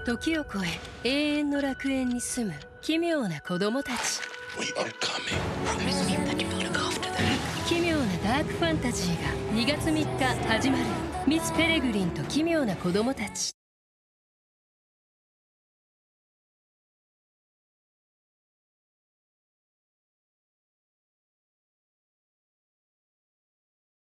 時を超え永遠の楽園に住む奇妙な子供たち。奇妙なダークファンタジーが2月3日始まる。ミス・ペレグリンと奇妙な子供たち。